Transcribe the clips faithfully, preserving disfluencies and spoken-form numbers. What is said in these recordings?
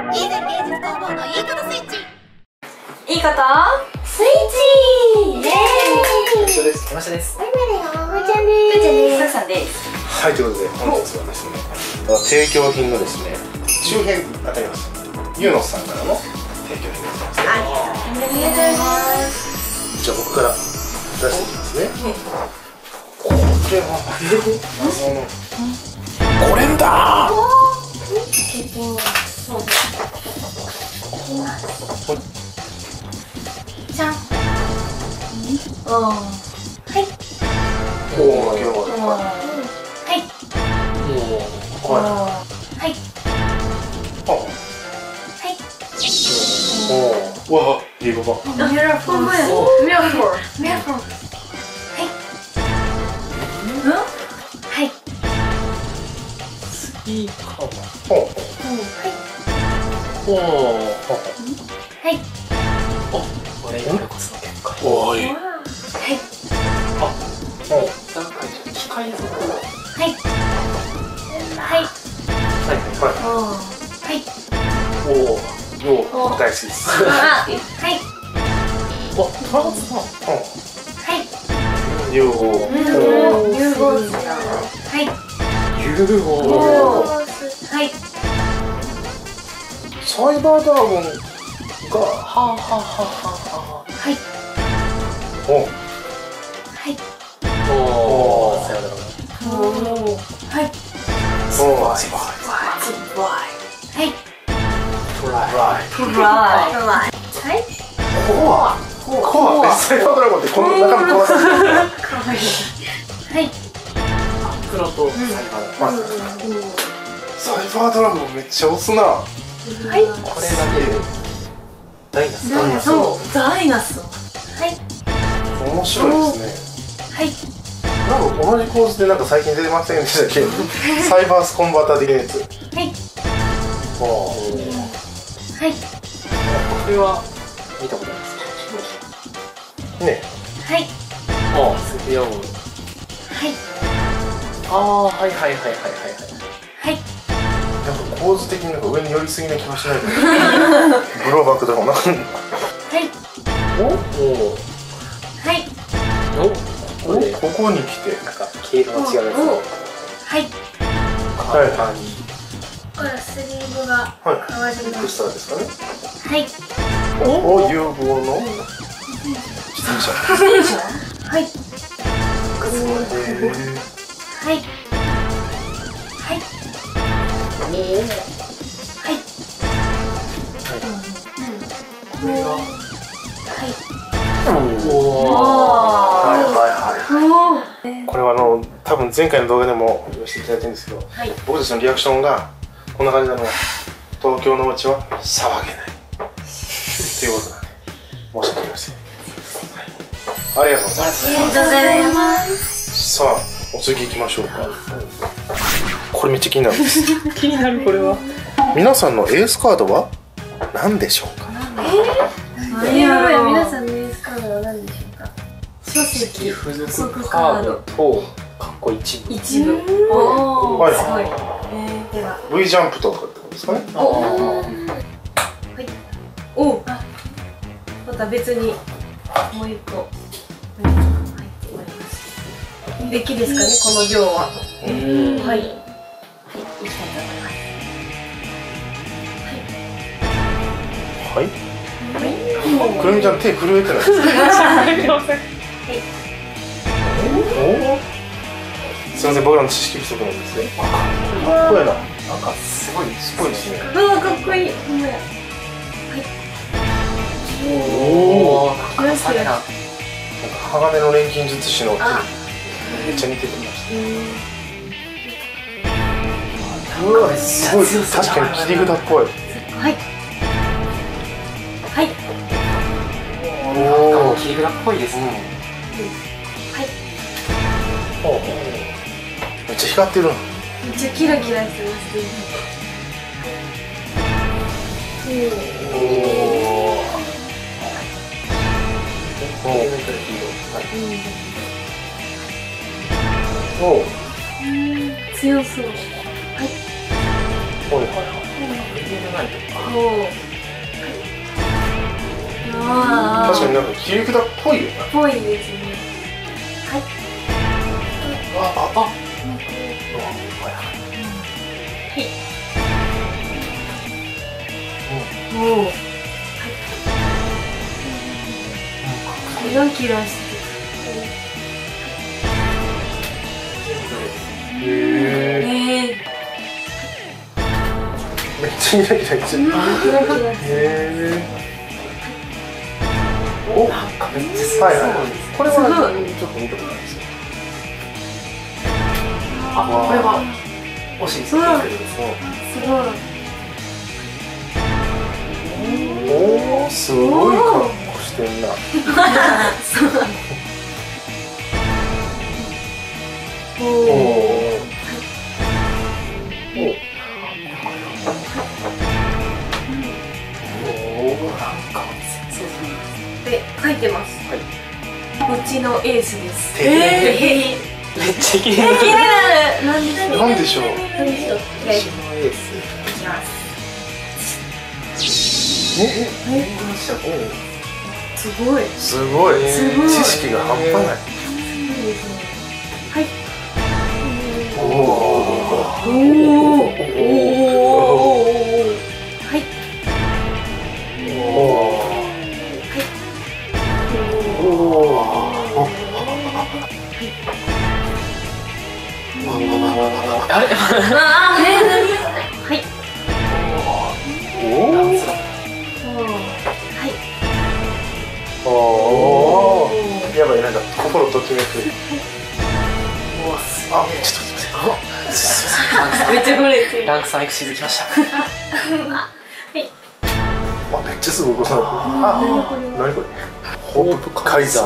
いいね芸術工房のいいことスイッチ。 いいことスイッチ。イエーイ。 一緒です。山下です。 ふーちゃんです。ふーちゃんです。さくさんです。 はい、ということで本日はですね、提供品のですね、周辺当たります。ユーノスさんからの提供品でございます。 ありがとうございます。 じゃあ僕から出していきますね。これは謎のゴレンダー。 じゃん。おー。はい。 おお、今日ははい。 おお、はい。 はい。 あ、はい。おお、わあ、いいババ。 ミラフォー。ミラフォー。ミラフォー。はい。うん？はい。 スピーカーは。ほう。 はい。 おお。 はい。 あ、これこそ結構。おお、いい。 はい。 あ、おお。機械作り。 はい。はい。 はいはい。 はい。 おお、よう大好きです。 あ、はい。 お、トランスファー。 はい。 ユーゴ。 ユーゴ。はい。 ユーゴ。 はい。 サイバードラゴンが。はあはあはあはあ。 はい。 お。 はい。 おお。サイバードラゴン。 おお。はい。 おお。スパイ。 はい。 トライ。 トライ。はい。 コア。コア。サイバードラゴンってこの中身コアさんじゃないですか。 かわいい。はい。 黒とサイバードラゴン。サイバードラゴンめっちゃ押すな。 はい。 これだけで。ダイナス。 ダイナソー。ダイナソー。はい。 面白いですね。 はい。 なんか同じ構図でなんか最近出てませんでしたっけ？サイバースコンバーター的なやつ。 はい。 おお。 はい。 これは見たことありますね。 はい。 ああ、スピアオール。 はい。 ああ、はいはいはいはいはいはい。 はい。 なんか構図的になんか上に寄りすぎな気がしないけど。ブローバックだもんな。はい。おお。 はい。 お。ここに来てなんか毛色の違うやつを。 はい。 はいはい。 これスリーブが変わります。 クスターですかね。 はい。 おお、融合の自転車。 自転車。はい。はい。はい。はい。 これが。 はい。 おお。はいはいはい。これはあの多分前回の動画でも言わせていただいてるんですけど、はい、僕たちのリアクションがこんな感じなのは東京のお家は騒げないということなんで申し訳ありません。はい、ありがとうございます。 ありがとうございます。 さあお次行きましょうか。これめっちゃ気になるんです。気になるこれは。皆さんのエースカードは何でしょうか。 えー、何やろう。皆さんのエースカードは何でしょうか。書籍、付属カードとかっこ一部。 一部。おお。 はい。 すごい。えー、では。 V ジャンプとかってことですかね。 おお。はい。お。あ。また別にもう一個。入っております。できですかね、この量は。はい。はい。いきたいと思います。 はい。くるみちゃん手震えてないですか。すみません、僕らの知識不足なんですね。かっこいいな。なんかすごいすごいですね。 うわ、かっこいい。ほんまや。はい。 おお。 ナイスです。 なんか鋼の錬金術師の手めっちゃ似てました。うわ、すごい。確かに切り札っぽい。 はい。はい。 おお。切り札っぽいですね。 はい。 おお。めっちゃ光ってる。 めっちゃキラキラしてますね。おお。 おお。おお。 強そう。はい。 はいはいはい。 あ確かになんか切り札っぽいよな。 ぽいですね。はい。 あああ。 おお。はい。キラキラしてへえ。 る。ええ。 めっちゃキラキラしてる。 キラキラしてる。 へえ。お、なんかめっちゃはいはい。これはちょっと見たことないですよ。 あ、これは惜しいです。 すごい。 おお、すごい格好してんな。 そう。おおお。 お。 で書いてます。 はい。 うちのエースです。 ええめっちゃ綺麗気になる。なんでしょう。 なんでしょう。 なんでしょう。はい。いエース。 きます。 えええ。 すごい。 すごい。 すごい知識が半端ない。 はい。 おお。 おお。おお。はい。 おお。 あれああ、え、なに。はい。 おお。 はい。 おお。やばい、なんか心ときめく。あ、ちょっと待って。 めっちゃ震えてる。 ランクさんエクシーズきました。 はい。 あ、めっちゃすごいことなる。あ、なにこれ。ホープカイザー。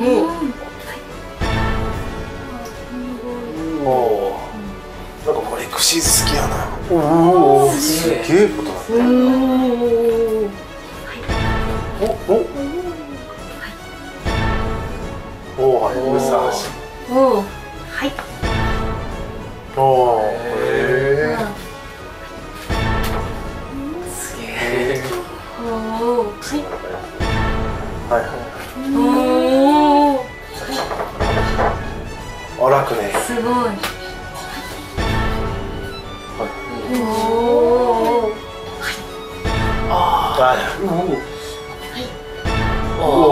おお。なんかこれエクシーズ好きやな。おお。すげえことなってる。おお。おお、はい、ムサーシ。 おお。はい。 おお。へえ。 すげえ。 おお。はい。 はいはい。 おお。 あ、楽ね。 すごい。おお。 ああ、おお。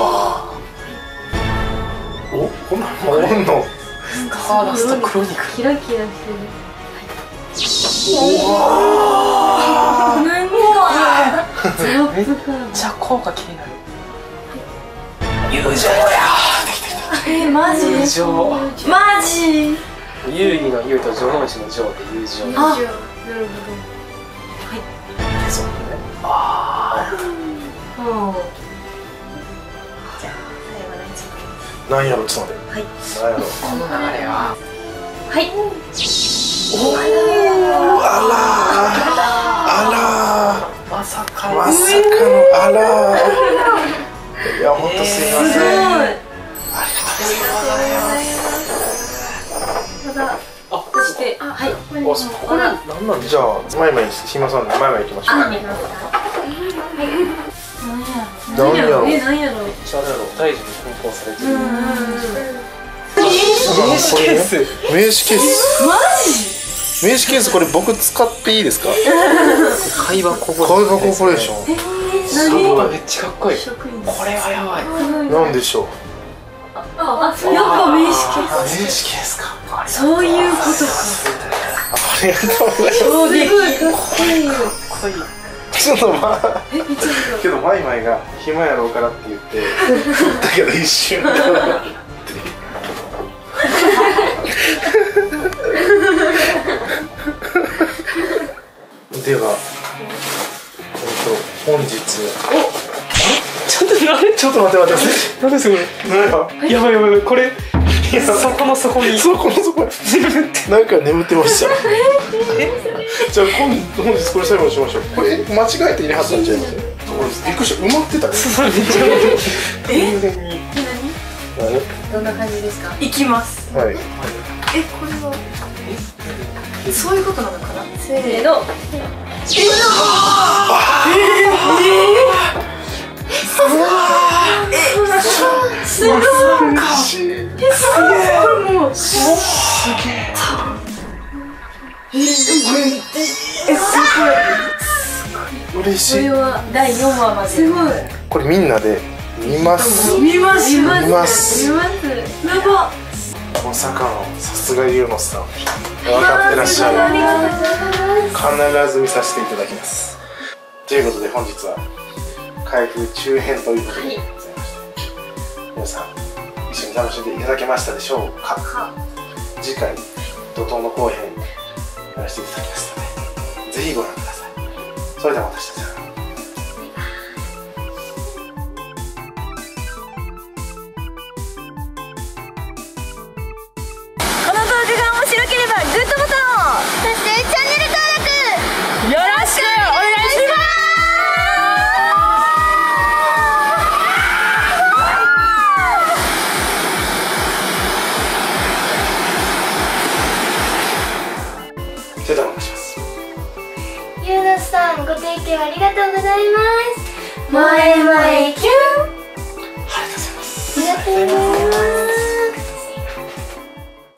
お、こんなのおんの。 スターダストクロニクル。 キラキラしてる。 うわー。 何か。 めっちゃ効果気になる。友情や。 え、マジ。 友情。 マジ。 遊戯の遊と城之内の城で友情。 あ、なるほど。 そうね。 あおお。じゃあ、最後の一問。 なんやろ、ちょっと待って。 はい。 なんやろ。 あ、この流れは。 はい。 おお、あらあまさか。 らまさかのあらいや、ほんとすいません。 すごい。 ありまだ。 あ、 そして、はい。 がとうございます。これ、なんなんじゃあ、前々暇そうなんで、前々行きましょう。 あ、見ますか。はい。 なんやろ。 え、なんやろ。 めっちゃあれやろ。大事に梱包されてる。 名刺ケース。 名刺ケース。 マ名刺ケース、これ僕使っていいですか。 会話コーポ会話コーポレーション。 ジ。えすー、 ごい、めっちゃかっこいい。 職員。 これはやばい。 なんでしょう。 あ、やっぱ名刺ケー名刺ケースか。 ス。そういうことか。 ありがとうございます。 衝撃。かっこいい。 かっこいい。 ちょっとまあ。 え、めっちゃいい。 けどマイマイが暇やろうからって言って振ったけど一瞬では、えっと、本日ちょっとあれちょっと待って待ってなんですこれ。 何ややばいやばい、これ。そこの底に。 そこのそこなんか眠ってましたじゃあ今本日これ最後にしましょう。これ間違えて入れはったんちゃいますこれびっくりした、埋まってたね。 え、 完全に。 どんな感じですか。いきます。 はい。 え、これは。そういうことなのかな。せーの。 あすごい。 しい。 え、すごい。これもうすげえ。 え、これえ、すごい。嬉しい。 ごい。これはだいよんわまで。すごい。 これみんなで見ます。 見ます。 見ます。 見ます。やば。 まさかのさすがゆうのさん分かってらっしゃる。必ず見させていただきます。ということで本日は開封中編ということでございまして、皆さん一緒に楽しんでいただけましたでしょうか。次回怒涛の後編やらせていただきますのでぜひご覧ください。それでは私たちはこの動画が面白ければグッドボタンを、 そしてチャンネル登録よろしくお願いします。 それではお願いします。 ゆうのさんご提供ありがとうございます。前前キュン。 ありがとうございます。 ありがとうございます。